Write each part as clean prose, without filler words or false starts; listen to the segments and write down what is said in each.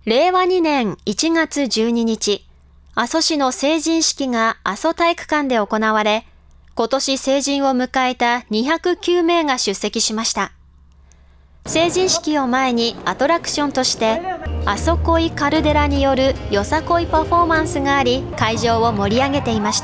令和2年1月12日、阿蘇市の成人式が阿蘇体育館で行われ、今年成人を迎えた209名が出席しました。成人式を前にアトラクションとして、阿蘇恋カルデラによるよさこいパフォーマンスがあり、会場を盛り上げていました。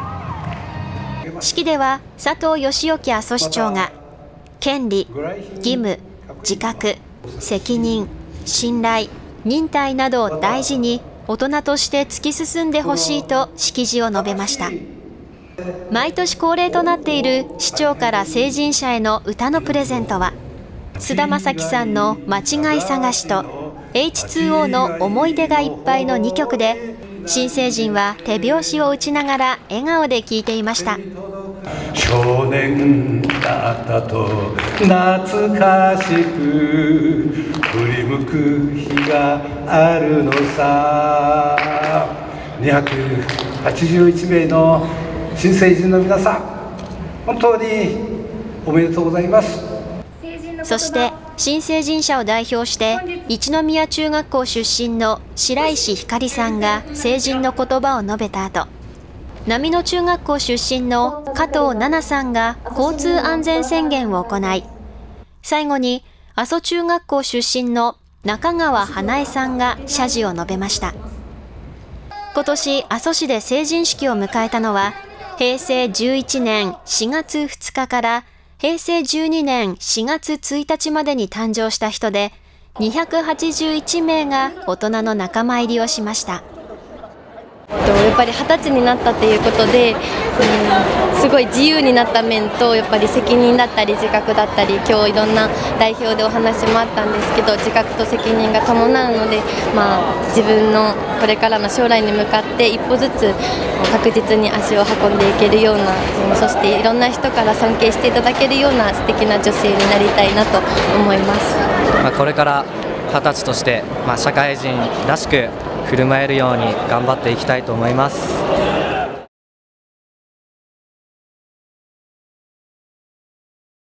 式では佐藤義興阿蘇市長が、権利、義務、自覚、責任、信頼、忍耐などを大事に大人として突き進んでほしいと式辞を述べました。毎年恒例となっている市長から成人者への歌のプレゼントは、菅田将暉さんの間違い探しと H2O の思い出がいっぱいの2曲で、新成人は手拍子を打ちながら笑顔で聴いていました。 少年だったと懐かしく振り向く日があるのさ。281名の新成人の皆さん、本当におめでとうございます。 そして新成人者を代表して一宮中学校出身の白石ひかりさんが成人の言葉を述べた後、波野中学校出身の加藤奈々さんが交通安全宣言を行い、最後に阿蘇中学校出身の中川花江さんが謝辞を述べました。今年阿蘇市で成人式を迎えたのは、平成11年4月2日から平成12年4月1日までに誕生した人で、281名が大人の仲間入りをしました。 やっぱり20歳になったっていうことで、すごい自由になった面と、やっぱり責任だったり自覚だったり、今日いろんな代表でお話もあったんですけど、自覚と責任が伴うので、自分のこれからの将来に向かって一歩ずつ確実に足を運んでいけるような、そしていろんな人から尊敬していただけるような素敵な女性になりたいなと思います。 これから20歳として、社会人らしく振る舞えるように頑張っていきたいと思います。